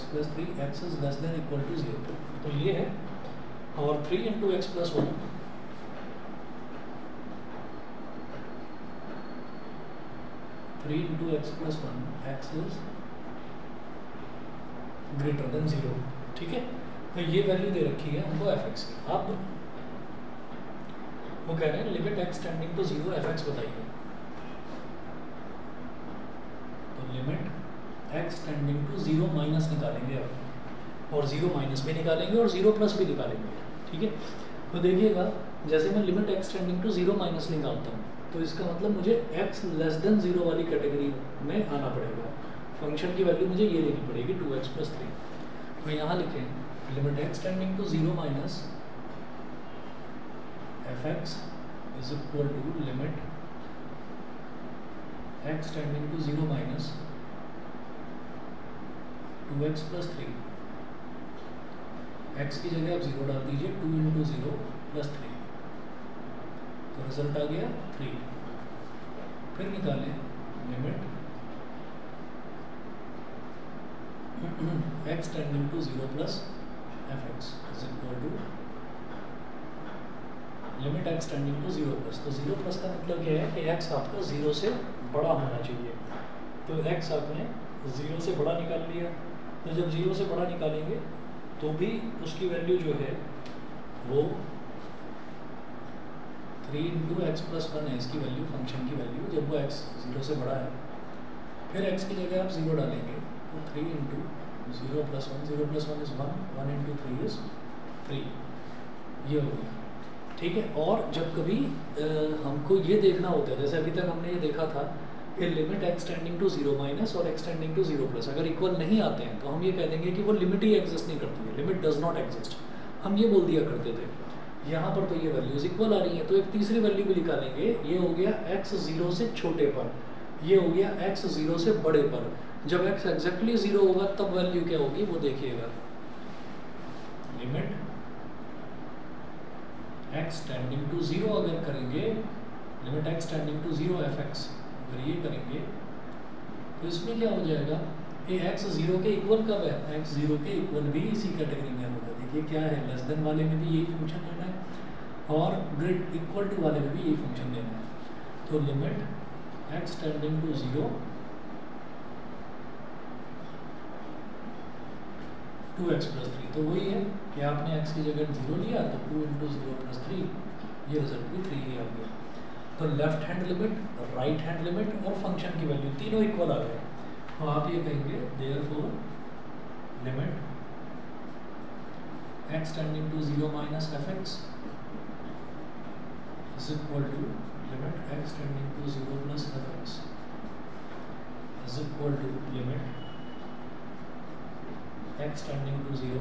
X plus 3 x is less than equal to 0। तो ये है और 3 into x plus 1 3 into x plus 1 x is greater than 0। ठीक है, तो ये वैल्यू दे रखी है हमको एफ एक्स की। अब वो कह रहे हैं limit x tending to 0 f x बताइए। तो limit x tending to 0 minus निकालेंगे अब, और 0 माइनस भी निकालेंगे और 0 प्लस भी निकालेंगे। ठीक है, तो देखिएगा जैसे मैं limit x tending to 0 minus निकालता हूँ तो इसका मतलब मुझे x लेस देन 0 वाली कैटेगरी में आना पड़ेगा। फंक्शन की वैल्यू मुझे ये लेनी पड़ेगी 2x प्लस 3। तो यहाँ लिखें limit x tending to 0 minus f x is equal to limit x tending to 0 minus 2x plus 3। x की जगह आप 0 डाल दीजिए, 2 इंटू 0 प्लस 3, तो रिजल्ट आ गया 3। फिर निकालें limit x tending to 0 plus f x is equal to limit x tending to 0 plus. तो 0 प्लस का मतलब ये है कि x आपका 0 से बड़ा होना चाहिए। तो x आपने 0 से बड़ा निकाल लिया। तो जब 0 से बड़ा निकालेंगे तो भी उसकी वैल्यू जो है वो 3 इंटू एक्स प्लस 1 है इसकी वैल्यू, फंक्शन की वैल्यू, जब वो x 0 से बड़ा है। फिर x की जगह आप 0 डालेंगे तो 3 into 0 plus 1, 0 plus 1 is 1, 1 into 3 is 3, ये हो गया। ठीक है, और जब कभी हमको ये देखना होता है, जैसे अभी तक हमने ये देखा था कि limit x tending to 0 minus और एक्स टेंडिंग टू 0 प्लस अगर इक्वल नहीं आते हैं तो हम ये कह देंगे कि वो लिमिट ही एग्जिस्ट नहीं करती है, लिमिट डज नॉट एग्जिस्ट, हम ये बोल दिया करते थे। यहाँ पर तो ये वैल्यूज इक्वल आ रही है, तो एक तीसरी वैल्यू भी निकालेंगे। ये हो गया x 0 से छोटे पर, ये हो गया x 0 से बड़े पर। जब x एग्जैक्टली 0 होगा तब वैल्यू क्या होगी वो देखिएगा, लिमिट x टेंडिंग टू 0 अगर करेंगे, limit x tending to 0 f x अगर ये करेंगे तो इसमें क्या हो जाएगा, ये x 0 के इक्वल कब है, x 0 के इक्वल भी इसी कैटेगरी में होगा। देखिए क्या है, लेस देन वाले में भी यही फंक्शन लेना है और ग्रेट इक्वल टू वाले में भी यही फंक्शन लेना है। तो limit x tending to 0 2x plus 3, तो वही है कि आपने x की जगह 0 लिया तो 2 इंटू 0 प्लस 3, ये रिजल्ट भी 3 ही आ गया। तो left hand limit, right hand limit और फंक्शन की वैल्यू तीनों इक्वल आ गए। तो आप ये कहेंगे therefore limit x tending to 0 minus f x is equal to limit x tending to 0 plus f x is equal to limit x tending to 0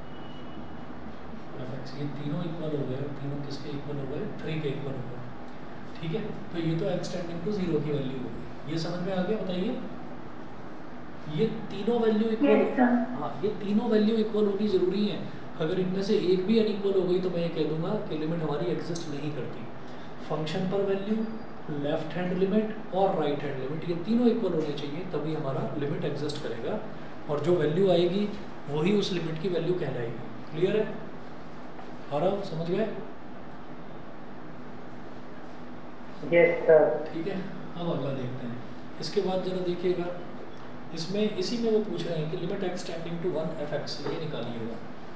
f x. ये तीनों इक्वल हो गए, तीनों किसके इक्वल हो गए, 3 के इक्वल हो गए। ठीक है, तो ये तो x टेंडिंग टू 0 की वैल्यू होगी, ये समझ में आ गया। बताइए ये तीनों वैल्यू इक्वल, हाँ ये तीनों वैल्यू इक्वल होनी जरूरी है। अगर इनमें से एक भी अनइक्वल हो गई तो मैं ये कह दूंगा कि लिमिट हमारी एग्जिस्ट नहीं करती। फंक्शन पर वैल्यू, लेफ्ट हैंड लिमिट और राइट हैंड लिमिट, ये तीनों इक्वल होने चाहिए तभी हमारा लिमिट एग्जिस्ट करेगा, और जो वैल्यू आएगी वही उस लिमिट की वैल्यू कहलाएगी। क्लियर है, आ रहा, समझ गए? Yes sir. ठीक है, अब अगला देखते हैं। इसके बाद जरा देखिएगा, इसमें इसी में वो पूछ रहे हैं कि limit x tending to 1 f x, ये निकालिएगा।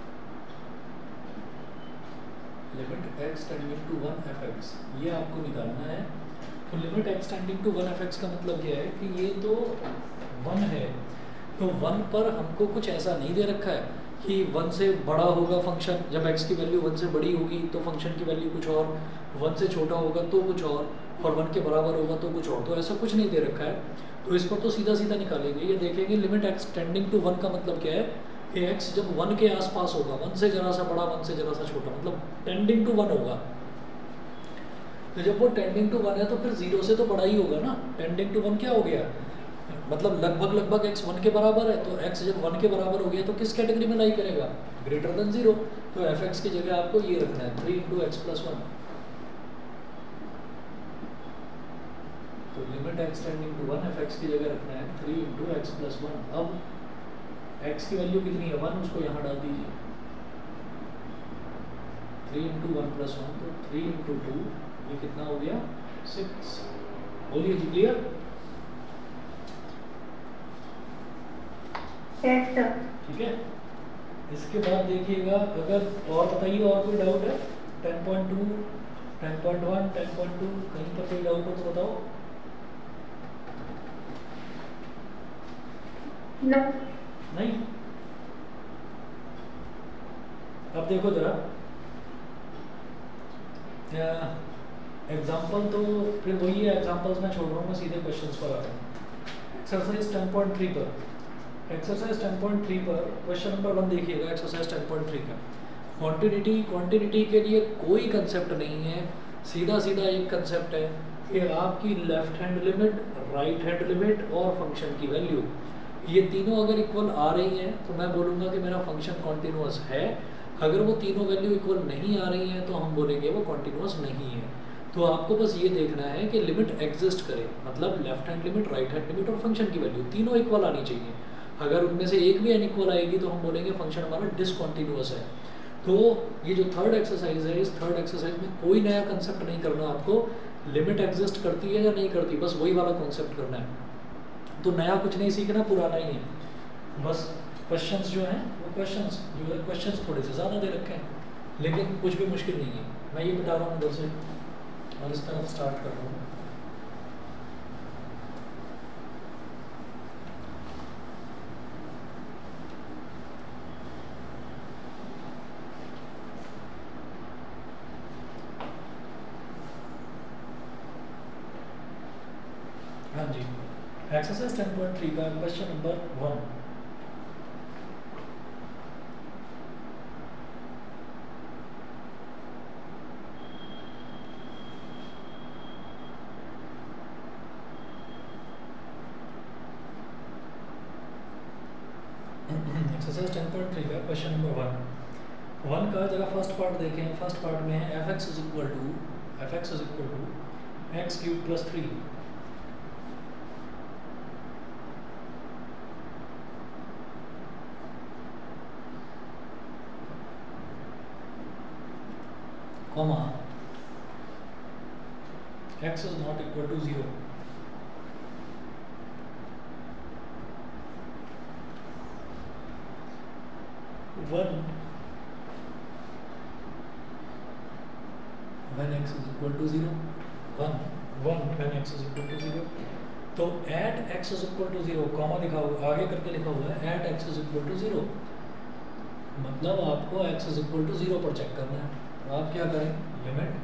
Limit x tending to 1 f x, ये आपको निकालना है। तो limit x tending to 1 f x का मतलब क्या है कि ये तो 1 है, तो 1 पर हमको कुछ ऐसा नहीं दे रखा है कि 1 से बड़ा होगा फंक्शन, जब x की वैल्यू 1 से बड़ी होगी तो फंक्शन की वैल्यू कुछ और, 1 से छोटा होगा तो कुछ और 1 के बराबर होगा तो कुछ और, तो ऐसा कुछ नहीं दे रखा है। तो इस पर तो सीधा सीधा निकालेंगे, ये देखेंगे लिमिट x टेंडिंग टू 1 का मतलब क्या है कि x जब 1 के आसपास होगा, 1 से जरा सा बड़ा 1 से जरा सा छोटा, मतलब टेंडिंग टू 1 होगा। तो जब वो टेंडिंग टू 1 है तो फिर 0 से तो बड़ा ही होगा ना। टेंडिंग टू 1 क्या हो गया, मतलब लगभग x 1 के बराबर है, तो x जब 1 के बराबर हो गया तो किस कैटेगरी में लाई करेगा, ग्रेटर देन 0। तो एफ एक्स की जगह आपको ये रखना है 3 इंटू एक्स प्लस 1। तो limit x tending to 1 f x की जगह रखना है 3 इंटू एक्स प्लस 1। अब x की वैल्यू कितनी है 1, उसको यहाँ डाल दीजिए 3 इंटू 1 प्लस 1, तो 3 इंटू 2 ये कितना हो गया 6। बोलिए जी क्लियर? ठीक है। इसके बाद देखिएगा, अगर और बताइए और कोई डाउट है 10.2, 10.1, 10.2 कहीं पर कोई डाउट हो तो बताओ। नहीं। अब देखो जरा एग्जाम्पल, तो फिर वही है, एग्जाम्पल्स मैं छोड़ रहा हूँ, मैं सीधे क्वेश्चंस पर आ रहा हूँ। एक्सरसाइज 10.3 पर, एक्सरसाइज 10.3 पर क्वेश्चन नंबर 1 देखिएगा। एक्सरसाइज 10.3 का क्वांटिटी के लिए कोई कंसेप्ट नहीं है, सीधा सीधा एक कंसेप्ट है कि आपकी left hand limit, right hand limit और फंक्शन की वैल्यू, ये तीनों अगर इक्वल आ रही हैं तो मैं बोलूँगा कि मेरा फंक्शन कॉन्टिन्यूअस है। अगर वो तीनों वैल्यू इक्वल नहीं आ रही हैं तो हम बोलेंगे वो कॉन्टिन्यूअस नहीं है। तो आपको बस ये देखना है कि लिमिट एग्जिस्ट करे, मतलब left hand limit, right hand limit और फंक्शन की वैल्यू तीनों इक्वल आनी चाहिए। अगर उनमें से एक भी अनइक्वल आएगी तो हम बोलेंगे फंक्शन हमारा डिसकॉन्टिन्यूअस है। तो ये जो थर्ड एक्सरसाइज है, इस थर्ड एक्सरसाइज में कोई नया कंसेप्ट नहीं करना आपको, लिमिट एग्जिस्ट करती है या नहीं करती, बस वही वाला कॉन्सेप्ट करना है। तो नया कुछ नहीं सीखना, पुराना ही है। बस क्वेश्चंस जो हैं वो क्वेश्चंस थोड़े से ज़्यादा दे रखे हैं, लेकिन कुछ भी मुश्किल नहीं है। मैं ये बता रहा हूँ उधर से और इस तरफ स्टार्ट कर रहा हूँ। हाँ जी, एक्सरसाइज 10.3 का क्वेश्चन नंबर 1। एक्सरसाइज 10.3 का क्वेश्चन नंबर 1 का जरा फर्स्ट पार्ट देखें। फर्स्ट पार्ट में है f x is equal to x cube plus 3, comma x is not equal to 0. When x is equal to 0, when x is equal to 0, तो at x is equal to 0, comma लिखा हुआ आगे करके लिखा हुआ है at x is equal to 0, मतलब आपको x is equal to 0 पर चेक करना है। तो आप क्या करें, limit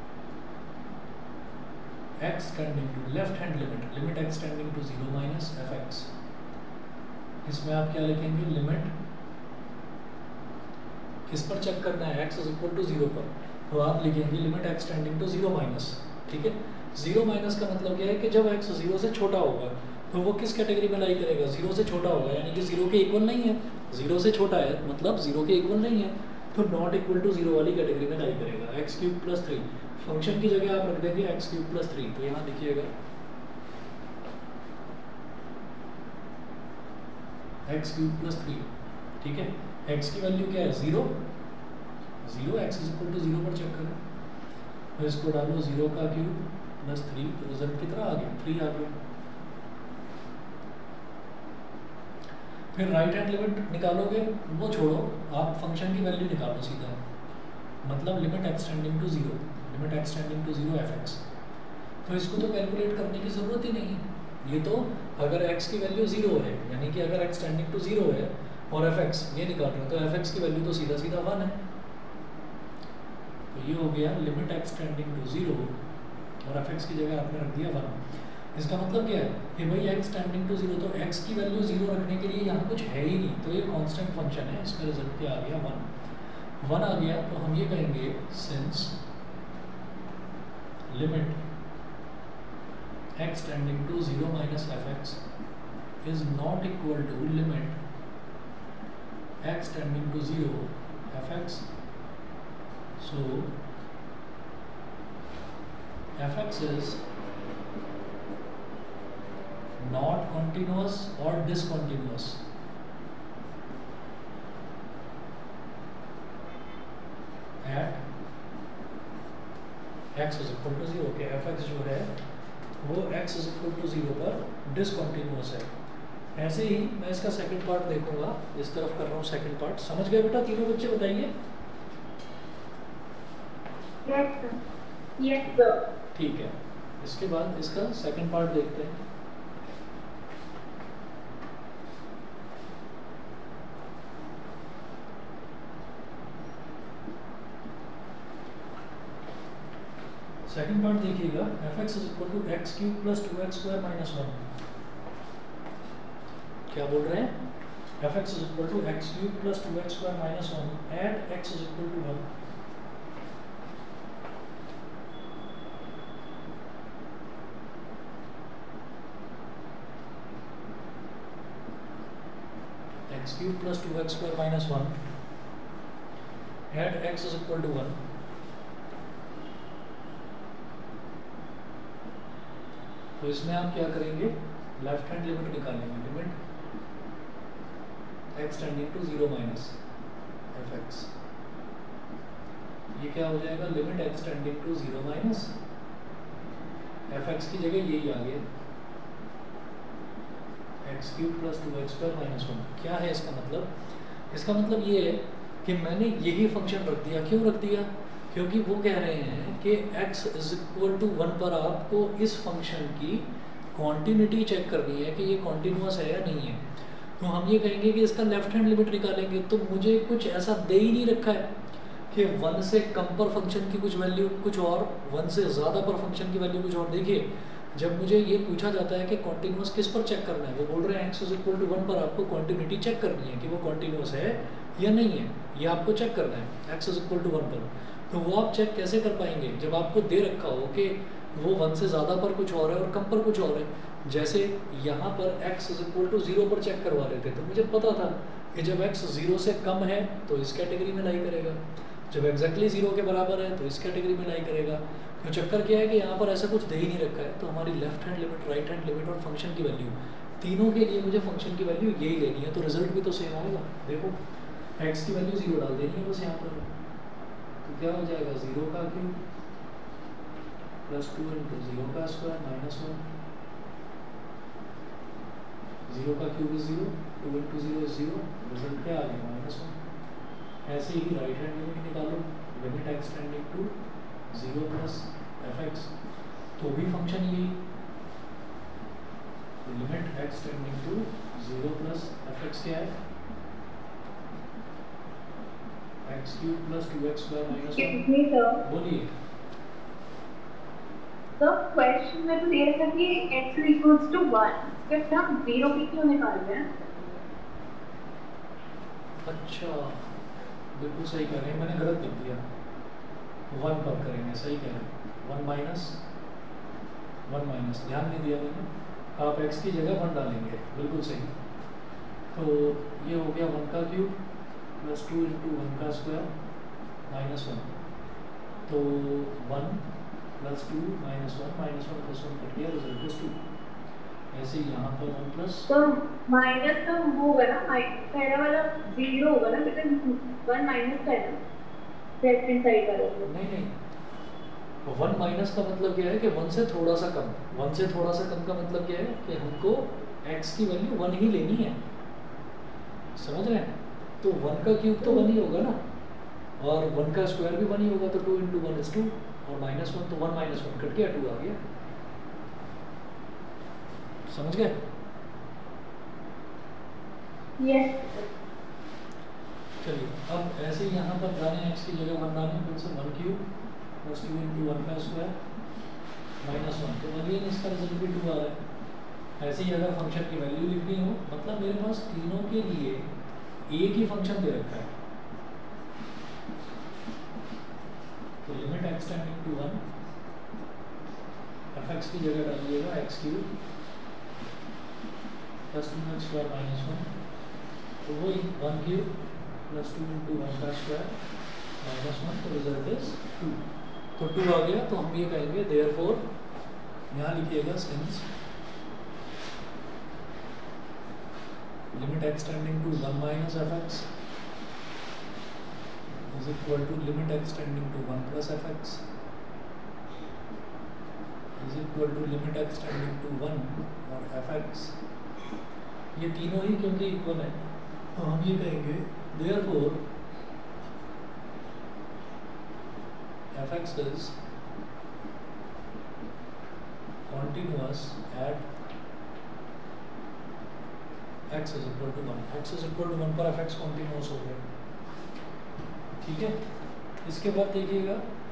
x tending to left hand limit x tending to 0 minus f x. इसमें आप क्या लिखेंगे, लिमिट किस पर चेक करना है, x इज इक्वल टू 0 पर, तो आप लिखेंगे limit x tending to 0 minus. ठीक है, 0 माइनस का मतलब क्या है कि जब x 0 से छोटा होगा तो वो किस कैटेगरी में लाई करेगा, 0 से छोटा होगा, यानी कि 0 के इक्वल नहीं है। 0 से छोटा है मतलब 0 के इक्वल नहीं है, तो नॉट इक्वल टू 0 वाली कैटेगरी में लाई करेगा। एक्स क्यूब प्लस 3 फंक्शन की जगह आप रख देंगे एक्स क्यूब प्लस 3, तो यहाँ देखिएगा एक्स क्यूब प्लस 3। ठीक है, एक्स की वैल्यू क्या है, 0, एक्स इज इक्वल टू 0 पर चेक करें, तो इसको डालो 0 का क्यूब प्लस 3, तो रिजल्ट कितना आ गया, 3 आ गया। फिर राइट हैंड लिमिट निकालोगे, वो छोड़ो, आप फंक्शन की वैल्यू निकालो सीधा, मतलब limit x tending to 0 f x. तो इसको तो कैलकुलेट करने की ज़रूरत ही नहीं है, ये तो अगर x की वैल्यू 0 है, यानी कि अगर x टेंडिंग टू 0 है और एफ एक्स ये निकाल रहे हो, तो एफ एक्स की वैल्यू तो सीधा सीधा 1 है। तो ये हो गया लिमिट x टेंडिंग टू 0 और एफ एक्स की जगह आपने रख दिया 1। इसका मतलब क्या है कि भाई x टेंडिंग टू 0, तो x की वैल्यू 0 रखने के लिए यहाँ कुछ है ही नहीं, तो ये कांस्टेंट फंक्शन है, इसका रिजल्ट क्या आ गया, 1 आ गया। तो हम ये कहेंगे since limit x tending to 0 minus f x is not equal to limit x tending to 0 f x, so f x is not continuous or discontinuous, x is equal to 0 के fx जो है वो x is equal to 0 पर discontinuous है। ऐसे ही मैं इसका second part देखूंगा, इस तरफ कर रहा हूँ सेकंड पार्ट। समझ गए बेटा तीनों बच्चे? बताइए। Yes sir. ठीक है, इसके बाद इसका सेकंड पार्ट देखते हैं। सेकंड पार्ट देखिएगा, fx is equal to x cube plus 2x square minus 1। क्या बोल रहे हैं? fx is equal to x cube plus 2x square minus 1 at x is equal to 1। X cube plus 2x square minus 1 at x is equal to 1। तो इसमें आप क्या करेंगे? Left hand limit निकालेंगे, limit x tending to 0 minus fx। ये क्या हो जाएगा? Limit x tending to 0 minus fx की जगह यही आ गया x cube plus 2x square minus 1। क्या है इसका मतलब? इसका मतलब ये है कि मैंने यही फंक्शन रख दिया। क्यों रख दिया? क्योंकि वो कह रहे हैं कि x इज इक्वल टू 1 पर आपको इस फंक्शन की कॉन्टिन्यूटी चेक करनी है कि ये कॉन्टिन्यूअस है या नहीं है। तो हम ये कहेंगे कि इसका लेफ्ट हैंड लिमिट निकालेंगे, तो मुझे कुछ ऐसा दे ही नहीं रखा है कि 1 से कम पर फंक्शन की कुछ वैल्यू कुछ और, 1 से ज़्यादा पर फंक्शन की वैल्यू कुछ और। देखिए, जब मुझे ये पूछा जाता है कि कॉन्टिन्यूअस किस पर चेक करना है, वो बोल रहे हैं x इज इक्वल टू 1 पर आपको कॉन्टिन्यूटी चेक करनी है कि वो कॉन्टिन्यूअस है या नहीं है, ये आपको चेक करना है x इज इक्वल टू 1 पर। तो वो आप चेक कैसे कर पाएंगे? जब आपको दे रखा हो कि वो 1 से ज़्यादा पर कुछ और है और कम पर कुछ और है। जैसे यहाँ पर x इज इक्वल टू 0 पर चेक करवा रहे थे, तो मुझे पता था कि जब x 0 से कम है तो इस कैटेगरी में लाई करेगा, जब एग्जैक्टली 0 के बराबर है तो इस कैटेगरी में लाई करेगा। तो चक्कर क्या है कि यहाँ पर ऐसा कुछ दे ही नहीं रखा है, तो हमारी left hand limit, right hand limit और फंक्शन की वैल्यू, तीनों के लिए मुझे फंक्शन की वैल्यू यही लेनी है। तो रिजल्ट भी तो सेम आएगा। देखो, x की वैल्यू 0 डाल देनी है बस यहाँ पर। तो क्या हो जाएगा? 0 का क्यूब प्लस 2 इंटू 0 का स्क्वायर माइनस 1। 0 का cube is 0, 2 into 0 is 0, result क्या आ गया? माइनस 1। ऐसे ही राइट हैंड लिमिट निकालो, limit x tending to 0 plus fx, तो भी फंक्शन यही, limit x tending to 0 plus fx क्या है? x cube plus 2x square minus 1। बोलिए। तो क्वेश्चन में तो दे रखा है कि x इक्वल्स टू 1, फिर हम 0 की क्यों निकाल रहे हैं? अच्छा, बिल्कुल सही कह रहे हैं, मैंने गलत लिख दिया। 1 पर करेंगे, सही कह रहे हैं। 1 माइनस ध्यान नहीं दिया मैंने। आप x की जगह 1 डालेंगे, बिल्कुल सही। तो ये हो गया 1 का क्यूब प्लस 2 इंटू 1 का स्क्वायर माइनस 1। तो 1 प्लस 2 माइनस 1 प्लस 1 कट गया, रिजल्ट इज 2। ऐसे ही यहाँ पर 1 प्लस, तो माइनस तो वो होगा ना, पहला वाला 0 होगा ना, लेकिन 1 माइनस का है ना लेफ्ट हैंड साइड वाला। नहीं, 1 माइनस का मतलब क्या है कि 1 से थोड़ा सा कम। 1 से थोड़ा सा कम का मतलब क्या है कि हमको x की वैल्यू 1 ही लेनी है। समझ रहे हैं? तो 1 का क्यूब तो 1 ही होगा ना, और 1 का स्क्वायर भी 1 ही होगा, तो 2 इंटू 1 इज 2, और माइनस 1, तो 1 माइनस 1 कट गया, 2 आ गया। समझ गए? यस। चलिए, अब ऐसे ही यहाँ पर डालें, x की जगह 1 डालें, फिर से 1 क्यूब प्लस 2 इंटू 1 का स्क्वायर माइनस 1, तो अगेन इसका रिजल्ट भी 2 आ रहा है। ऐसे ही अगर फंक्शन की वैल्यू लिखनी हो, मतलब मेरे पास तीनों के लिए एक ही फंक्शन दे रखा है, तो limit x tending to 1, fx की जगह डालिएगा x cube plus 2x square minus 1, तो वही 1 क्यूब प्लस 2 इंटू 1 का स्क्वायर माइनस 1, तो रिजल्ट इज 2। तो 2 आ गया, तो हम ये कहेंगे देयरफॉर, यहाँ लिखिएगा since limit x tending to 1 minus fx is equal to limit x tending to 1 plus fx, is equal to limit x tending to 1 और एफ एक्स, ये तीनों ही क्योंकि इक्वल है तो हम ये कहेंगे therefore f x is continuous at x is equal to 1, x is equal to 1 पर f x continuous हो गया, ठीक है। इसके बाद देखिएगा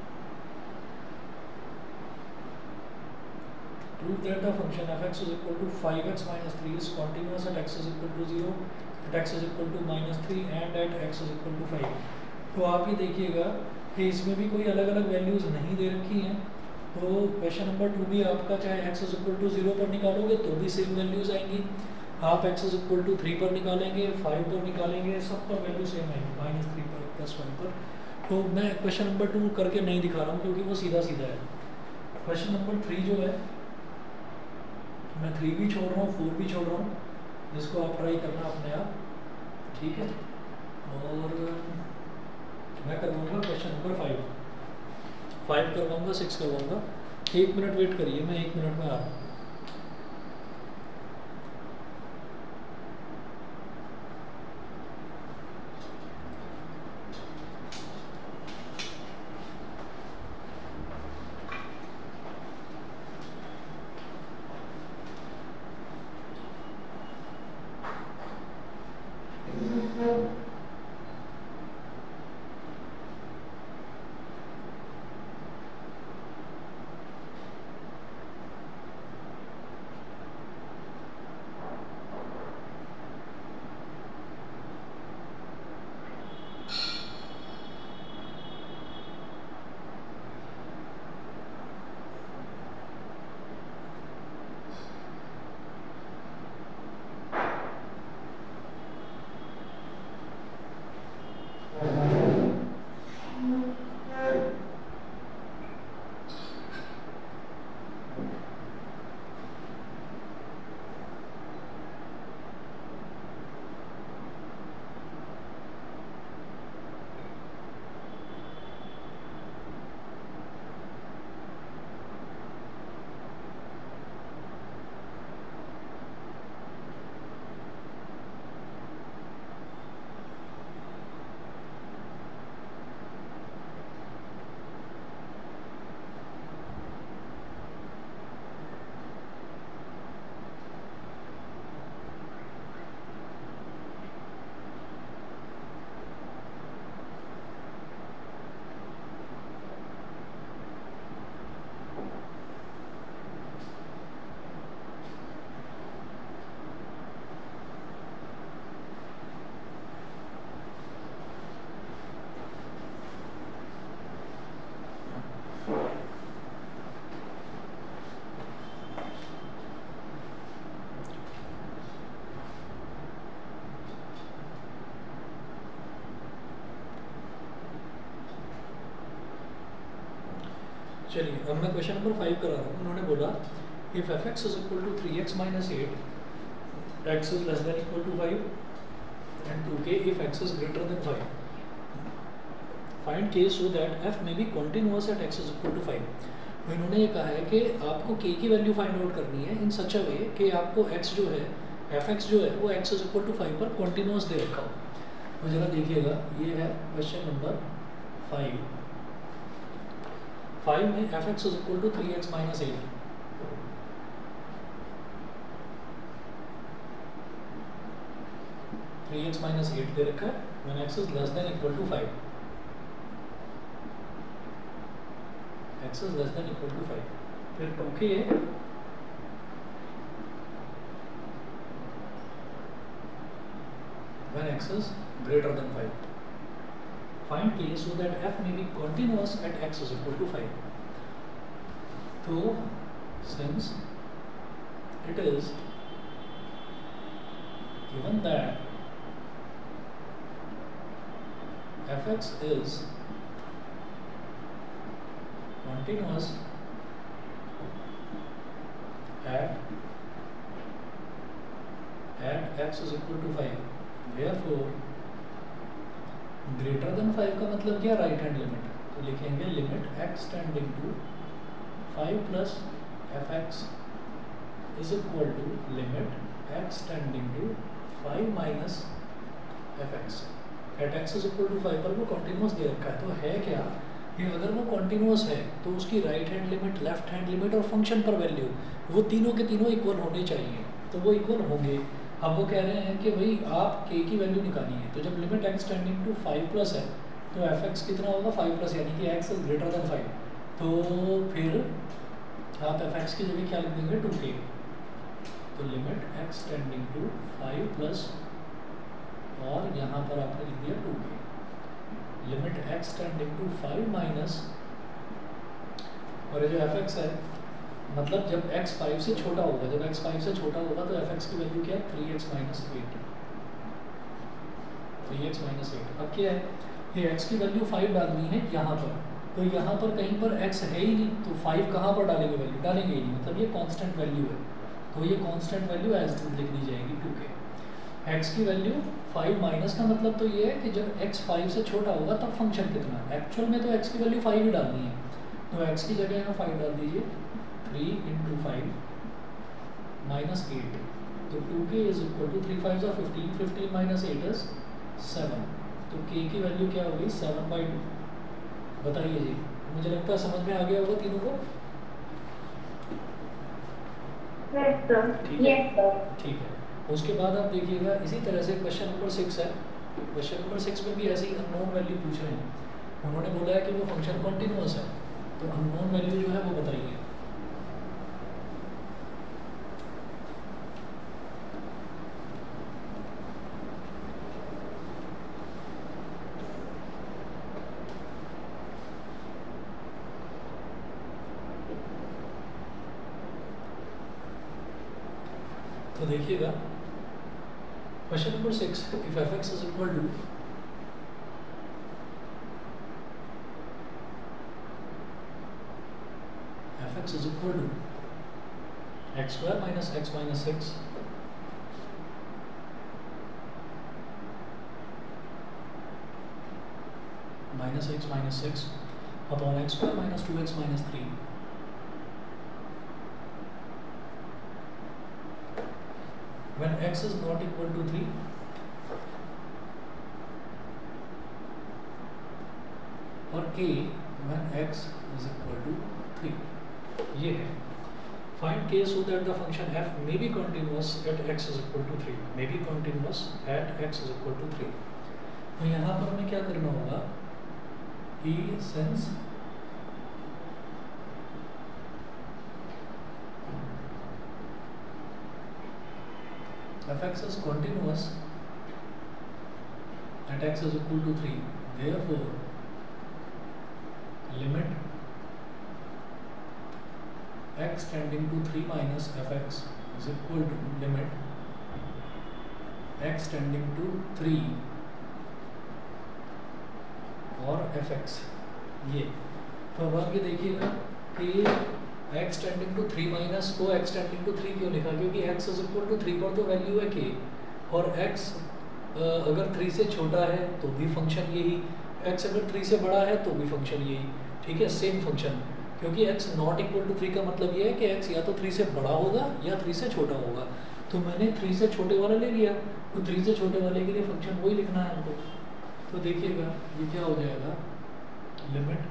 prove that the function f x is equal to 5x minus 3 is continuous at x is equal to 0, at x is equal to minus 3 and at x is equal to 5। तो आप ये देखिएगा कि इसमें भी कोई अलग अलग वैल्यूज नहीं दे रखी हैं, तो क्वेश्चन नंबर 2 भी आपका चाहे x इज इक्वल टू 0 पर निकालोगे तो भी सेम वैल्यूज आएंगी, आप x इज इक्वल टू 3 पर निकालेंगे, 5 पर निकालेंगे, सब पर वैल्यू सेम आएगी, -3 पर +1 पर। तो मैं क्वेश्चन नंबर 2 करके नहीं दिखा रहा हूँ क्योंकि वो सीधा सीधा है। क्वेश्चन नंबर 3 जो है मैं 3 भी छोड़ रहा हूँ, 4 भी छोड़ रहा हूँ, जिसको आप ट्राई करना अपने आप, ठीक है। और मैं करवाऊँगा क्वेश्चन नंबर 5 करवाऊँगा, 6 करवाऊँगा। 1 मिनट वेट करिए, मैं 1 मिनट में आ रहा हूँ। चलिए अब मैं क्वेश्चन नंबर 5 करा रहा हूँ। उन्होंने बोला if f x is equal to 3x minus 8 x is less than equal to 5 and 2k if x is greater than 5 find k so that f may be continuous at x is equal to 5। तो इन्होंने ये कहा है कि आपको k की value find out करनी है इन सच अ वे कि आपको x जो है एफ एक्स जो है वो x इज इक्वल टू 5 पर कॉन्टिन्यूअस दे रखा हो। तो जरा देखिएगा, ये है क्वेश्चन नंबर 5 में f x is equal to 3x minus 8, x minus 8 दे रखा है when x is less than equal to 5, x is less than equal to 5। फिर 2k when x is greater than 5। Find k so that f may be continuous at x is equal to 5। So since it is given that fx is continuous at x is equal to 5, therefore greater than 5 का मतलब क्या, right hand limit. तो लिखेंगे limit x tending to 5 plus f x is equal to limit x tending to 5 minus f x at x is equal to 5 पर वो continuous दे रखा है। तो है क्या कि अगर वो कॉन्टिन्यूस है तो उसकी right hand limit, left hand limit और फंक्शन पर वैल्यू वो तीनों के तीनों इक्वल होने चाहिए, तो वो इक्वल होंगे। अब वो कह रहे हैं कि भाई आप k की वैल्यू निकालनी है, तो जब limit x tending to 5 plus है तो एफ एक्स कितना होगा 5 प्लस, यानी कि x इज ग्रेटर देन 5, तो फिर आप एफ एक्स की जगह क्या लिख देंगे 2k। तो limit x tending to 5 plus और यहाँ पर आपने लिख दिया 2k, limit x tending to 5 minus, और ये जो एफ एक्स है मतलब जब x 5 से छोटा होगा, जब x 5 से छोटा होगा तो एफ एक्स की वैल्यू क्या है 3x माइनस 8, 3x माइनस 8। अब क्या है, ये x की वैल्यू 5 डालनी है यहाँ पर, तो यहाँ पर कहीं पर x है ही नहीं, तो 5 कहाँ पर डालेंगे, वैल्यू डालेंगे ही नहीं, मतलब ये कांस्टेंट वैल्यू है, तो ये constant value as it is लिख दी जाएगी 2k। x की वैल्यू 5 माइनस का मतलब तो ये है कि जब x 5 से छोटा होगा तब फंक्शन कितना, एक्चुअल में तो x की वैल्यू 5 ही डालनी है, तो x की जगह यहाँ 5 डाल दीजिए, 3 इंटू 5 माइनस 8, तो 2k is equal to 3 5 15, 15 minus 8 is 7, तो k की वैल्यू क्या होगी 7/2। बताइए जी, मुझे लगता है समझ में आ गया होगा तीनों को। ठीक है। उसके बाद आप देखिएगा इसी तरह से क्वेश्चन नंबर 6 है, क्वेश्चन नंबर 6 में भी ऐसी अननोन वैल्यू पूछ रहे हैं, उन्होंने बोला है कि वो फंक्शन कॉन्टिन्यूअस है, तो अननोन वैल्यू जो है वो बताइए। तो देखिएगा question number 6, if f x is equal to x is equal to x square minus x minus 6 minus x minus 6 upon x square minus 2x minus 3 when x is not equal to 3 और k when x is equal to 3। ये है find k so that the function f may be continuous at x is equal to 3, may be continuous at x is equal to 3। तो यहाँ पर हमें क्या करना होगा कि since f(x) is continuous at x is equal to 3, therefore limit x tending to 3 minus f(x) is equal to limit x tending to 3 और f(x) ये। तो अब आप ये देखिएगा कि x tending to 3 माइनस को x tending to 3 क्यों लिखा, क्योंकि x is equal to 3 पर तो वैल्यू है k, और x अगर 3 से छोटा है तो भी फंक्शन यही, x अगर 3 से बड़ा है तो भी फंक्शन यही, ठीक है, सेम फंक्शन, क्योंकि x नॉट इक्वल टू 3 का मतलब ये है कि x या तो 3 से बड़ा होगा या 3 से छोटा होगा, तो मैंने 3 से छोटे वाला ले लिया, तो 3 से छोटे वाले के लिए फंक्शन वही लिखना है हमको। तो देखिएगा ये क्या हो जाएगा, limit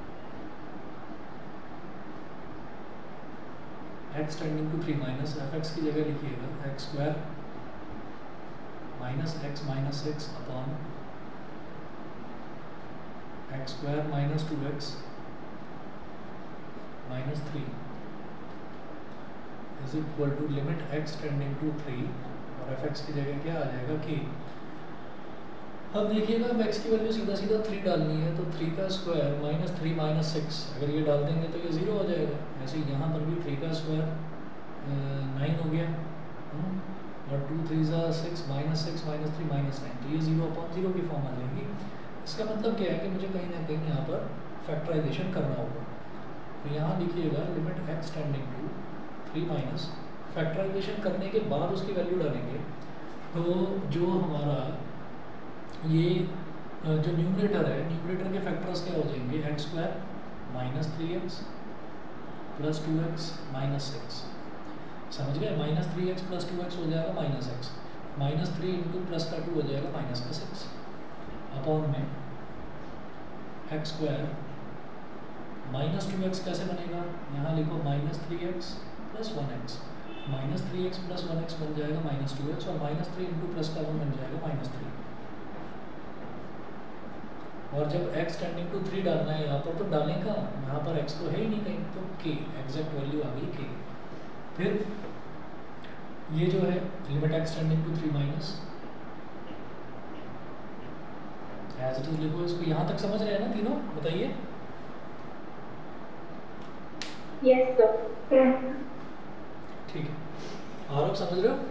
x tending to 3 minus f x की जगह लिखिएगा x square minus x minus 6 upon x square minus 2x minus 3 is equal to limit x tending to 3 और एफ एक्स की जगह क्या आ जाएगा k। अब देखिएगा अब x की वैल्यू सीधा सीधा 3 डालनी है, तो 3 का स्क्वायर माइनस 3 माइनस 6 अगर ये डाल देंगे तो ये 0 हो जाएगा। ऐसे यहाँ पर भी 3 का स्क्वायर 9 हो गया, और 2 3 6 माइनस 6 माइनस 3 माइनस 9, तो ये 0/0 की फॉर्म आ जाएगी। इसका मतलब क्या है कि मुझे कहीं ना कहीं यहाँ पर फैक्टराइजेशन करना होगा, तो यहाँ लिखिएगा limit x tending to 3 minus, factorization करने के बाद उसकी वैल्यू डालेंगे, तो जो हमारा ये जो न्यूमरेटर है, न्यूमरेटर के फैक्टर्स क्या हो जाएंगे, x square minus 3x plus 2x minus 6, समझ गए? माइनस 3x प्लस 2x हो जाएगा minus x, minus 3 into plus का 2 हो जाएगा माइनस का 6 अपॉन में एक्स स्क्वायर माइनस 2x कैसे बनेगा, यहाँ लिखो minus 3x plus 1x, minus 3x plus 1x बन जाएगा माइनस 2x, और माइनस 3 इंटू प्लस का 1 बन जाएगा माइनस 3। और जब x टेंडिंग टू 3 डालना है यहाँ पर, तो डालेगा यहाँ पर x तो है ही नहीं कहीं, तो k एग्जैक्ट वैल्यू आ गई k। फिर ये जो है limit x tending to 3 minus as it is लिखो इसको। यहाँ तक समझ रहे हैं ना तीनों, बताइए? Yes sir. ठीक है, और आप समझ रहे हो?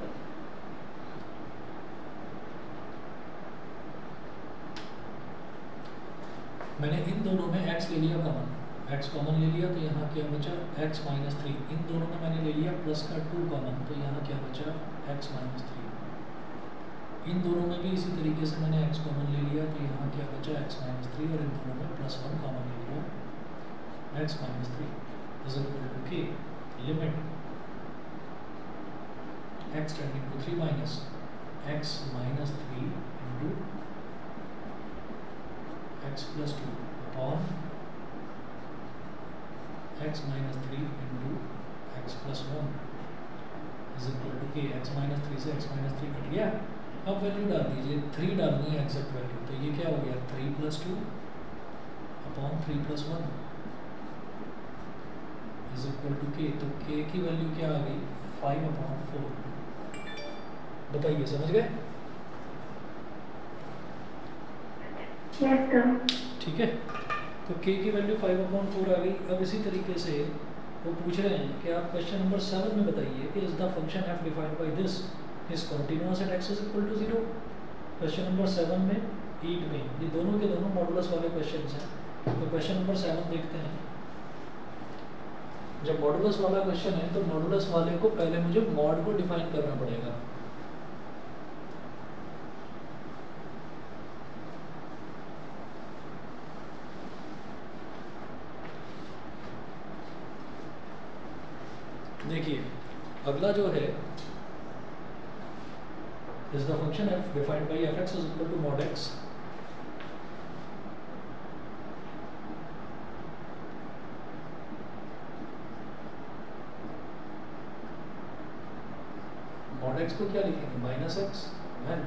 मैंने इन दोनों में x ले लिया कॉमन, x कॉमन ले लिया, तो यहाँ क्या बचा x माइनस 3। इन दोनों में मैंने ले लिया प्लस का 2 कॉमन, तो यहाँ क्या बचा x माइनस 3। इन दोनों में भी इसी तरीके से मैंने x कॉमन ले लिया, तो यहाँ क्या बचा x माइनस 3, और इन दोनों में प्लस 1 कॉमन ले लिया x minus 3 is equal to k limit x tending to 3 minus x minus 3 into x plus 2 upon x minus 3 into x plus 1 is equal to k। x minus 3 से x minus 3 cut गया। अब value डाल दीजिए, 3 डालनी है exact value, तो ये क्या हो गया 3 plus 2 upon 3 plus 1 is equal to k। तो k की वैल्यू क्या आ गई 5 अपॉन 4। बताइए, समझ गए? ठीक है, तो k की वैल्यू 5 अपॉन 4 आ गई। अब इसी तरीके से वो पूछ रहे हैं कि आप क्वेश्चन नंबर 7 में बताइए कि is the function f defined by this is continuous at x is equal to 0। Question number 7 में 8 में ये दोनों के दोनों मॉडुलस वाले क्वेश्चन हैं। तो क्वेश्चन नंबर 7 देखते हैं। जब मॉडुलस वाला क्वेश्चन है तो मॉडुलस वाले को पहले मुझे मॉड को डिफाइन करना पड़ेगा। देखिए अगला जो है is the function f defined by fx is equal to mod x। mod x को क्या लिखेंगे minus x when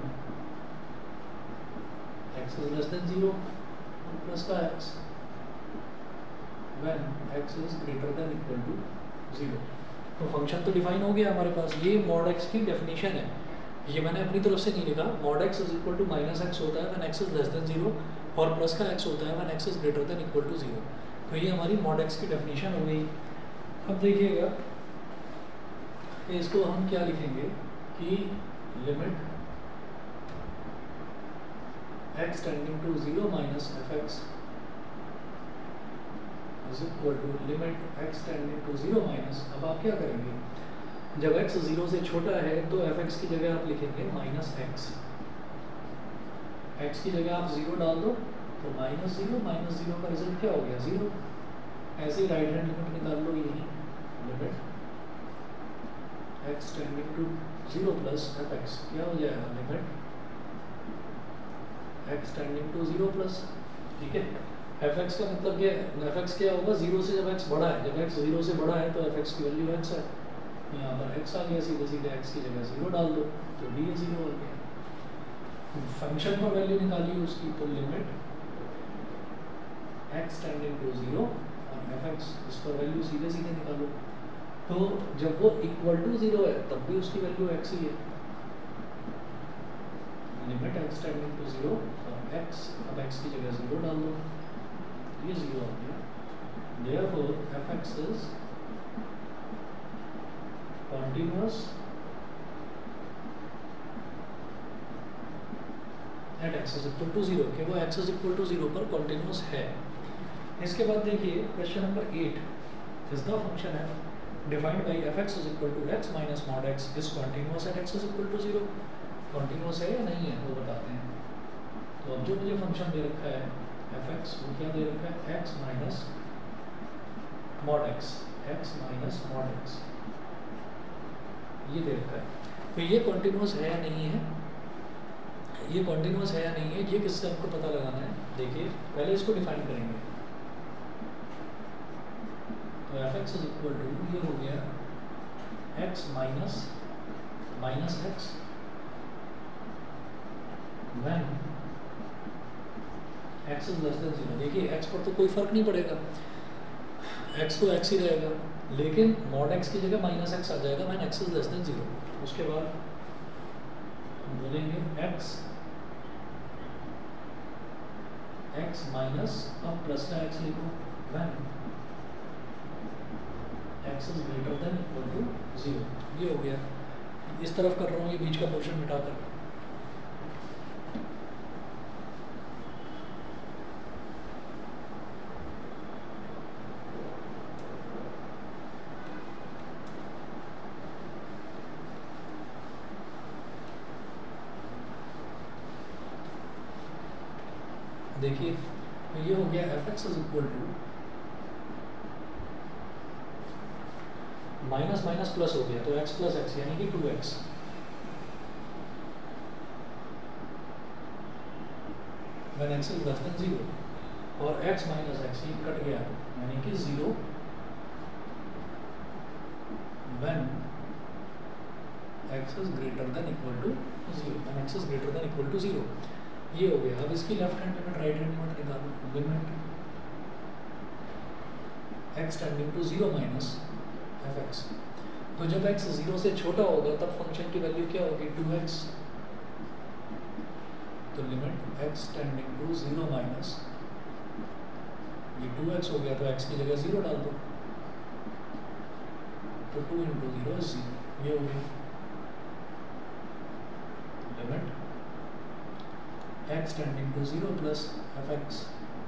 x is less than 0 plus का x when x is greater than equal to 0। तो फंक्शन तो define हो गया हमारे पास। ये mod x की डेफिनेशन है, ये मैंने अपनी तरफ से नहीं लिखा। mod x is equal to minus x होता है when x is less than 0 और प्लस का x होता है when x is greater than equal to 0। तो ये हमारी mod x की डेफिनेशन हो गई। अब देखिएगा इसको हम क्या लिखेंगे कि limit x tending to 0 minus fx is equal to limit x tending to 0 minus. अब आप क्या करेंगे, जब x 0 से छोटा है तो fx की जगह आप लिखेंगे माइनस x। x की जगह आप 0 डाल दो तो माइनस 0 का रिजल्ट क्या हो गया 0। ऐसे ही राइट हैंड लिमिट निकाल लो, यही limit x tending to 0 plus fx क्या हो जाएगा limit x tending to 0 plus. ठीक है, fx का मतलब क्या है, fx क्या होगा 0 से जब x बड़ा है, जब x 0 से बड़ा है तो fx की वैल्यू x है। यहाँ पर x आ गया, सीधे सीधे x की जगह 0 डाल दो तो भी ये 0 हो गया। फंक्शन पर वैल्यू निकालिए उसकी, तो लिमिट x टेंडिंग टू 0 और fx इस पर वैल्यू सीधे सीधे निकालो। तो जब वो इक्वल टू 0 है तब भी उसकी वैल्यू x ही है। लिमिट x टेंडिंग टू 0 और x, अब x की जगह 0 डाल दो, ये 0 हो गया। Therefore fx is continuous at x is equal to 0, कि वो x is equal to 0 पर continuous है। इसके बाद देखिए question number 8 is the function f defined by fx is equal to x minus mod x is continuous at x is equal to 0। continuous है या नहीं है वो बताते हैं। तो अब जो मुझे फंक्शन दे रखा है fx, वो क्या दे रखा है x minus mod x। X minus mod x, ये दे रखा है। तो ये कॉन्टिन्यूस है या नहीं है, ये कॉन्टिन्यूस है या नहीं है, ये किससे हमको पता लगाना है। देखिए पहले इसको डिफाइन करेंगे। तो f x is equal to, ये हो गया x minus minus x when x is less than 0। देखिए एक्स पर तो कोई फर्क नहीं पड़ेगा, एक्स तो एक्स ही रहेगा, लेकिन मॉड एक्स की जगह माइनस एक्स आ जाएगा when x is less than 0। उसके बाद हम बोलेंगे एक्स माइनस, अब प्लस का एक्स लिखो, when x is greater than equal to 0। ये हो गया। इस तरफ कर रहा हूँ ये बीच का पोर्शन मिटाकर। देखिए तो ये हो गया f x is equal to minus minus plus हो गया, तो एक्स प्लस एक्स यानी कि 2x when x is less than 0, और x माइनस एक्स ये कट गया यानी कि 0 when x is greater than equal to 0, when x is greater than equal to 0। ये हो गया। अब इसकी left hand limit right hand limit निकालो। Limit x tending to 0 minus f x. तो जब x 0 से छोटा होगा तब फंक्शन की वैल्यू क्या होगी, 2x। तो limit x tending to 0 minus, ये 2x हो गया तो x की जगह 0 डाल दो, तो 2 इंटू 0 इज 0। ये हो गया limit x tending to 0 plus f x.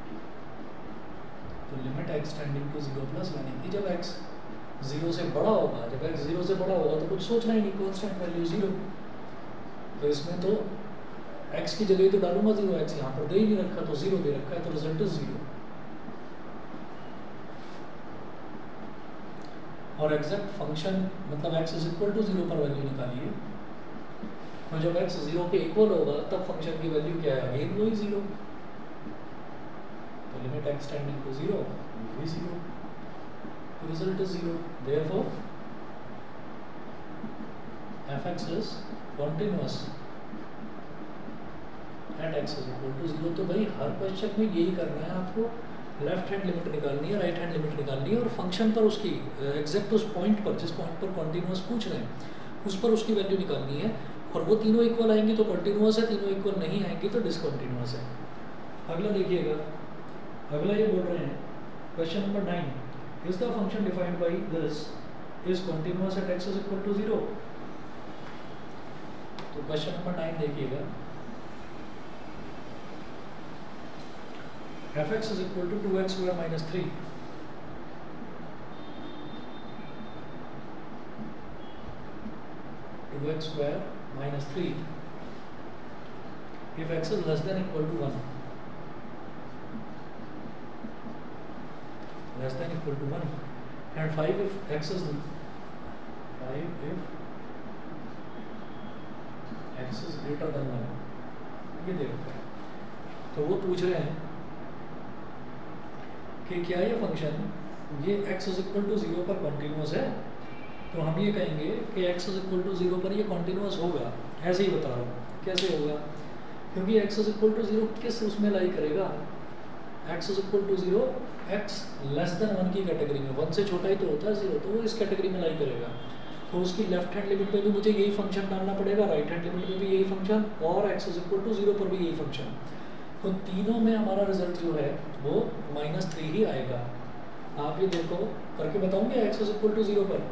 तो limit x tending to 0 plus, यानी कि जब x 0 से बड़ा होगा, जब x 0 से बड़ा होगा तो कुछ सोचना ही नहीं, कांस्टेंट वैल्यू 0। तो इसमें तो x की जगह तो डालूंगा 0, x यहाँ पर दे ही नहीं रखा तो 0 दे रखा है, तो रिजल्ट इज 0। और एग्जैक्ट फंक्शन मतलब x इज इक्वल टू 0 पर वैल्यू निकालिए, और जब x 0 के इक्वल होगा तब फंक्शन की वैल्यू क्या है, अगेन वही 0। तो लिमिट x टेंडिंग टू 0 भी 0, तो result is 0। Therefore fx is continuous at x is equal to 0। तो भाई हर क्वेश्चन में यही करना है आपको, लेफ्ट हैंड लिमिट निकालनी है, राइट हैंड लिमिट निकालनी है, और फंक्शन पर उसकी एग्जैक्ट उस पॉइंट पर, जिस पॉइंट पर कॉन्टिन्यूअस पूछ रहे हैं उस पर उसकी वैल्यू निकालनी है। और वो तीनों इक्वल आएंगी तो कॉन्टिन्यूअस है, तीनों इक्वल नहीं आएंगी तो डिसकॉन्टिन्यूअस है। अगला देखिएगा, अगला ये बोल रहे हैं question number 9, is the function defined by this is continuous at x is equal to 0। तो क्वेश्चन नंबर 9 देखिएगा, fx is equal to 2x square minus 3. x square minus 3 if x is less than equal to 1, less than equal to 1, and 5 if x is 5 if x is greater than 1। ये देखो, तो वो पूछ रहे हैं कि क्या ये फंक्शन ये x इज इक्वल टू 0 पर कॉन्टिन्यूअस है। तो हम ये कहेंगे कि x इज इक्वल टू 0 पर ये कॉन्टिन्यूअस होगा। ऐसे ही बता रहा हूँ कैसे होगा, क्योंकि x इज इक्वल टू 0 किस उसमें लाई करेगा, x is equal to 0 x less than 1 की कैटेगरी में, 1 से छोटा ही तो होता है 0, तो वो इस कैटेगरी में लाई करेगा। तो उसकी लेफ्ट हैंड लिमिट में भी मुझे यही फंक्शन डालना पड़ेगा, राइट हैंड लिमिट में भी यही फंक्शन, और x इज इक्वल टू 0 पर भी यही फंक्शन। तो तीनों में हमारा रिजल्ट जो है वो -3 ही आएगा। आप ये देखो करके बताऊंगे x इज इक्वल टू 0 पर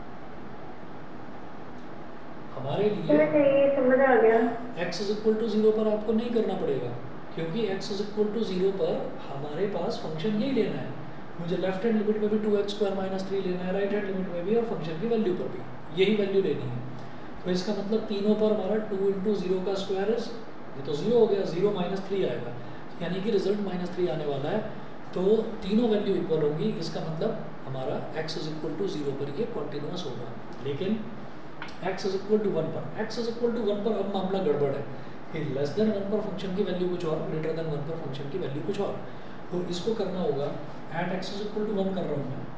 हमारे लिए समझ आ गया। x इज इक्वल टू 0 पर आपको नहीं करना पड़ेगा, क्योंकि x इज इक्वल टू 0 पर हमारे पास फंक्शन यही लेना है। मुझे लेफ्ट हैंड लिमिट में भी 2x स्क्वायर माइनस 3 लेना है, राइट हैंड लिमिट में भी, और फंक्शन की वैल्यू पर भी यही वैल्यू लेनी है। तो इसका मतलब तीनों पर हमारा 2 इंटू 0 का स्क्वायर, ये तो 0 हो गया, 0 -3 आएगा, यानी कि रिजल्ट -3 आने वाला है। तो तो तीनों वैल्यू इक्वल होंगी, इसका मतलब हमारा x इज इक्वल टू 0 पर ये कॉन्टिन्यूस होगा। लेकिन x इज इक्वल टू 1 पर, x इज इक्वल टू 1 पर अब मामला गड़बड़ है कि लेस देन 1 पर फंक्शन की वैल्यू कुछ और, ग्रेटर देन 1 पर फंक्शन की वैल्यू कुछ और। तो इसको करना होगा, at x is equal to 1 कर रहा हूँ मैं,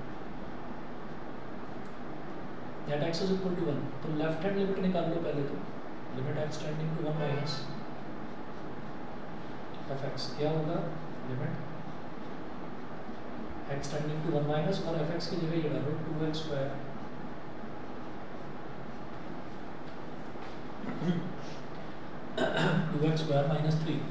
at x is equal to 1, तो लेफ्ट हैंड लिमिट निकाल लो पहले, तो limit x tending to 1 minus fx क्या होगा, limit x tending to 1 minus, और fx की जगह ये डालो 2x स्क्वायर माइनस 3।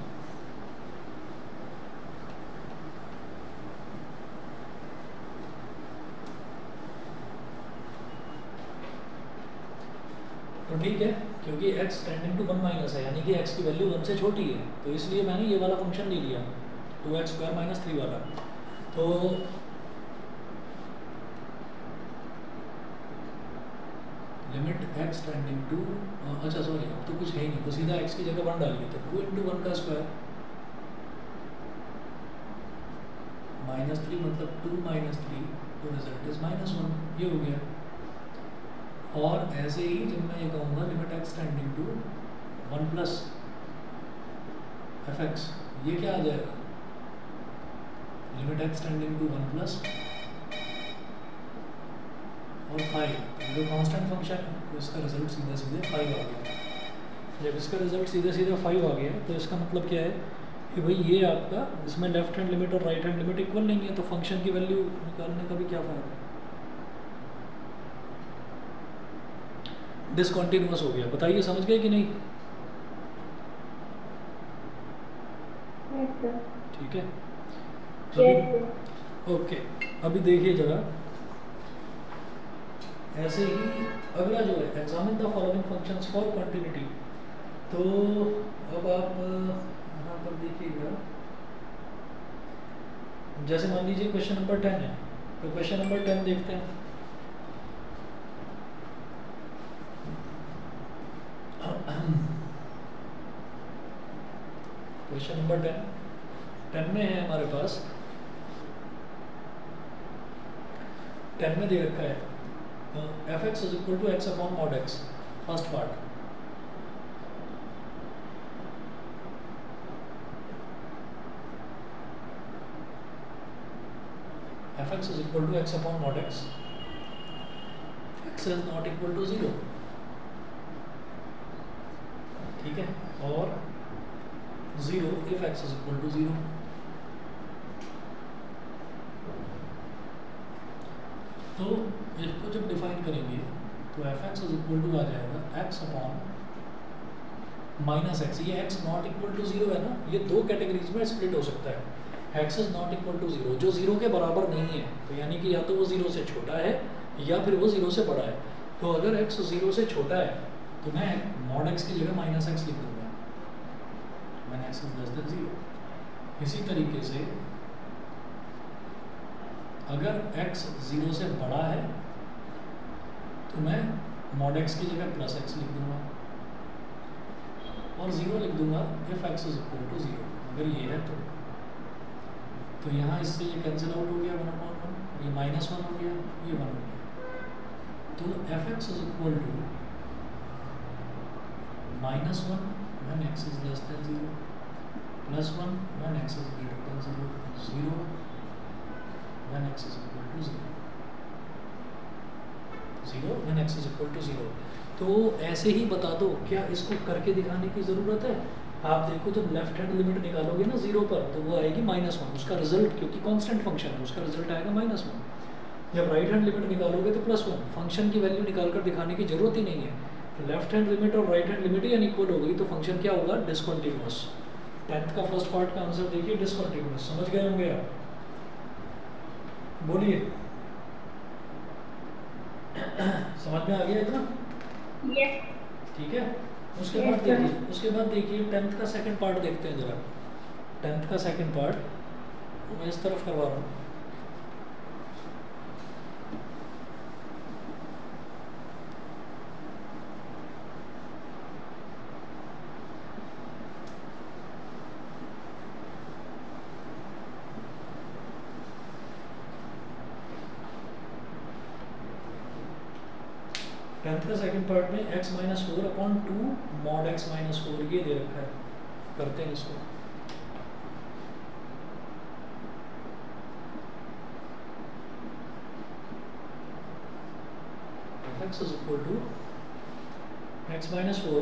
तो ठीक है, क्योंकि x टेंडिंग टू 1 माइनस है, यानी कि x की वैल्यू 1 से छोटी है, तो इसलिए मैंने ये वाला फंक्शन ले लिया 2x स्क्वायर माइनस 3 वाला। तो लिमिट x टेंडिंग टू, अच्छा सॉरी अब तो कुछ है ही नहीं, तो सीधा x की जगह 1 डालिए, तो 2 इंटू 1 का स्क्वायर माइनस 3 मतलब 2 माइनस 3, तो रिजल्ट इज माइनस 1, ये हो गया। और ऐसे ही जब मैं ये कहूँगा limit x tending to 1 plus fx, ये क्या आ जाएगा, limit x tending to 1 plus और 5, जो कांस्टेंट फंक्शन है, तो इसका रिजल्ट सीधे सीधे 5 आ गया। जब इसका रिजल्ट सीधे सीधे 5 आ गया, तो इसका मतलब क्या है कि भाई ये आपका, इसमें लेफ्ट हैंड लिमिट और राइट हैंड लिमिट इक्वल नहीं है, तो फंक्शन की वैल्यू निकालने का भी क्या फायदा है, डिसकंटिन्यूअस हो गया। बताइए समझ गए कि नहीं? ठीक है, अभी ओके, अभी देखिए जरा, ऐसे ही अगला जो है, examine the following functions for continuity. तो अब आप यहाँ पर देखिएगा, जैसे मान लीजिए क्वेश्चन नंबर 10 है, तो क्वेश्चन नंबर 10 देखते हैं। क्वेश्चन नंबर 10 में है हमारे पास, 10 में दे रखा है fx is equal to x upon mod x, first part, fx is equal to x upon mod x, x is not equal to 0, ठीक है, और 0 if x is equal to 0। तो इसको जब डिफाइन करेंगे तो fx is equal to आ जाएगा x अपॉन माइनस x, ये x नॉट इक्वल टू 0 है ना, ये दो कैटेगरीज में स्प्लिट हो सकता है। x is not equal to 0, जो 0 के बराबर नहीं है, तो यानी कि या तो वो 0 से छोटा है या फिर वो 0 से बड़ा है। तो अगर x 0 से छोटा है तो मैं मॉड x की जगह माइनस x लिख दूंगा when x is less than 0। इसी तरीके से अगर x 0 से बड़ा है तो मैं mod x की जगह प्लस x लिख दूंगा और 0 लिख दूंगा if x is equal to 0, अगर ये है तो यहाँ इससे ये कैंसिल आउट हो गया 1/1, ये -1 हो गया, ये 1 हो गया। तो fx is equal to -1 when x is less than 0, +1 when x is greater than 0, 0 when x is equal to 0, 0 when x is equal to 0। तो ऐसे ही बता दो, क्या इसको करके दिखाने की ज़रूरत है? आप देखो जब लेफ्ट हैंड लिमिट निकालोगे ना 0 पर, तो वो आएगी -1, उसका रिजल्ट, क्योंकि कांस्टेंट फंक्शन है, उसका रिजल्ट आएगा -1। जब राइट हैंड लिमिट निकालोगे तो +1, फंक्शन की वैल्यू निकाल कर दिखाने की जरूरत ही नहीं है। लेफ्ट हैंड लिमिट और राइट हैंड लिमिट ही अनइक्वल हो गई, तो फंक्शन क्या होगा, डिसकंटिन्यूअस। 10th का फर्स्ट पार्ट का आंसर देखिए, डिसकंटिन्यूअस। समझ गए होंगे आप? बोलिए, समझ में आ गया इतना? यस। ठीक है, उसके बाद देखिए 10th का सेकंड पार्ट देखते हैं जरा। 10th का सेकंड पार्ट मैं इस तरफ करवा रहा हूँ। मैथ का सेकंड पार्ट में x minus 4 upon 2 mod x minus 4 ये दे रखा है, करते हैं इसको। x is equal to x minus 4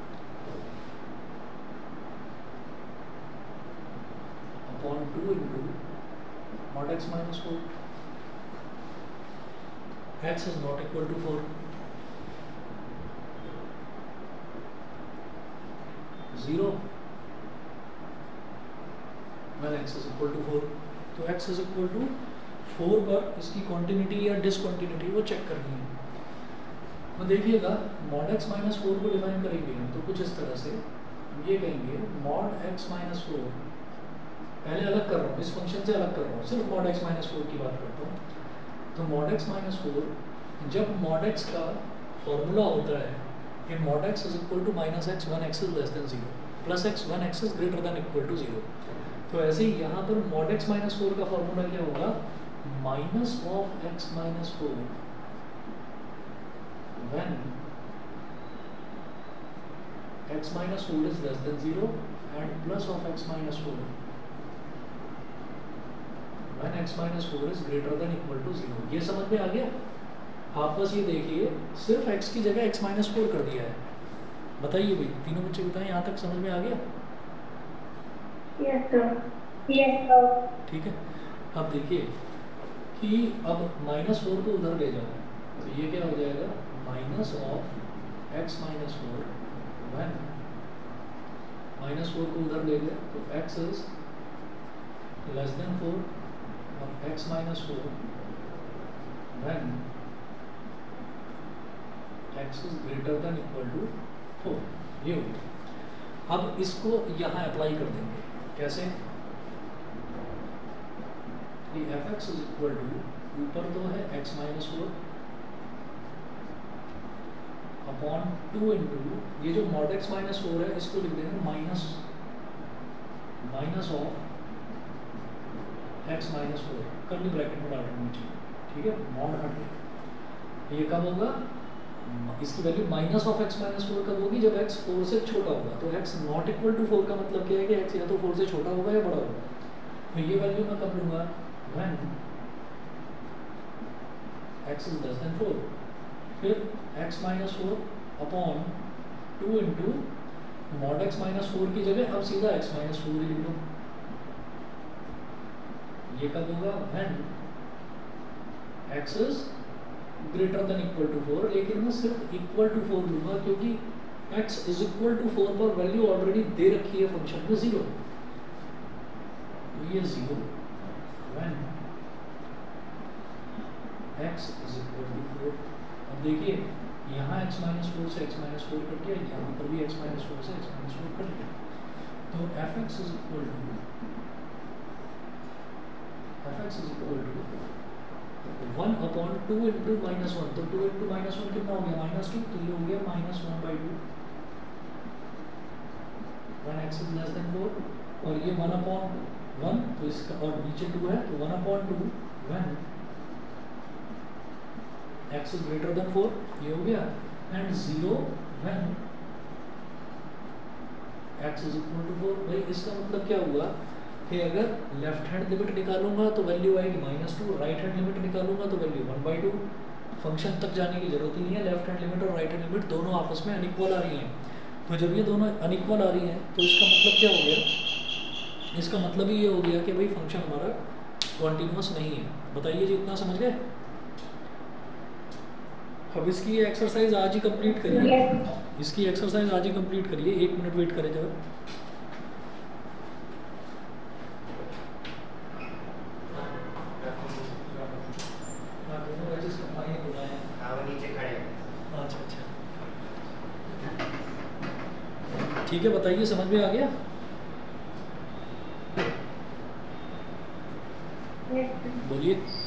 upon 2 into mod x minus 4. X is not equal to 4. 0 when x is equal to 4. तो x is equal to 4 पर इसकी कॉन्टिन्यूटी या डिसकॉन्टिन्यूटी वो चेक करनी है। तो देखिएगा मॉड x माइनस 4 को डिफाइन करेंगे हम तो कुछ इस तरह से ये कहेंगे मॉड x माइनस 4, पहले अलग कर रहा हूँ, इस फंक्शन से अलग कर रहा हूँ, सिर्फ मॉड x माइनस 4 की बात करता हूँ। तो मॉड x माइनस 4 जब मॉड x का फॉर्मूला होता है कि mod x is equal to minus x when x is less than 0 plus x when x is greater than equal to 0। तो ऐसे ही यहाँ पर मॉड x माइनस 4 का फॉर्मूला क्या होगा, minus of x minus 4 when x minus 4 is less than 0 and plus of x minus 4 when x minus 4 is greater than equal to 0। ये समझ में आ गया? आप बस ये देखिए सिर्फ x की जगह x minus 4 कर दिया है। बताइए भाई, तीनों बच्चे बताएं, यहाँ तक समझ में आ गया? Yes sir. Yes sir. ठीक है, अब देखिए कि अब माइनस 4 को उधर ले जाओ तो ये क्या हो जाएगा, minus of x minus 4 when minus 4 को उधर ले गए तो x इज लेस देन 4 और x minus 4 when x is greater than equal to 4। ये हो गया। अब इसको यहाँ अप्लाई कर देंगे, कैसे, fx इज इक्वल टू ऊपर तो है x माइनस 4 अपॉन 2 इंटू ये जो मॉड x माइनस 4 है इसको लिख देंगे minus of x minus 4 curly bracket में डाल देंगे, ठीक है, मॉड हट गया। ये कब होगा, इसकी value minus of x minus 4 कब होगी, जब x 4 से छोटा होगा। तो x नॉट इक्वल टू 4 का मतलब क्या है कि x या तो 4 से छोटा होगा या बड़ा होगा। तो ये वैल्यू मैं कब लूँगा, when x is less than 4, फिर x minus 4 upon 2 into mod x minus 4 की जगह अब सीधा x माइनस 4 लिख लो। ये कब होगा, when x is greater than equal to 4, लेकिन मैं सिर्फ इक्वल टू 4 लूँगा क्योंकि x इज इक्वल टू 4 पर वैल्यू ऑलरेडी दे रखी है फंक्शन में 0, ये 0 when x is equal to 4। अब देखिए यहाँ x माइनस 4 से x माइनस 4 कट गया, यहाँ पर भी x माइनस 4 से x माइनस 4 कट गया। तो fx is equal to 1 upon 2 into minus 1। तो 2 इंटू माइनस 1 कितना हो गया, माइनस 2, तो ये हो गया minus 1/2 when x is less than 4, और ये 1 अपॉन 1 तो इसका और नीचे 2 है तो 1 upon 2 when x is greater than 4, ये हो गया, and 0 when x is equal to 4। भाई इसका मतलब क्या हुआ कि अगर लेफ्ट हैंड लिमिट निकालूंगा तो वैल्यू आएगी -2, राइट हैंड लिमिट निकालूंगा तो वैल्यू 1/2। फंक्शन तक जाने की जरूरत ही नहीं है, लेफ्ट हैंड लिमिट और राइट हैंड लिमिट दोनों आपस में अनइक्वल आ रही हैं। तो जब ये दोनों अनइक्वल आ रही हैं तो इसका मतलब क्या हो गया, इसका मतलब ही ये हो गया कि भाई फंक्शन हमारा कॉन्टिन्यूअस नहीं है। बताइए जी, इतना समझ गए? अब इसकी एक्सरसाइज आज ही कंप्लीट करिए, इसकी एक्सरसाइज आज ही कंप्लीट करिए, 1 मिनट वेट करें जरा। अच्छा, ठीक है, बताइए समझ में आ गया? बोलिए।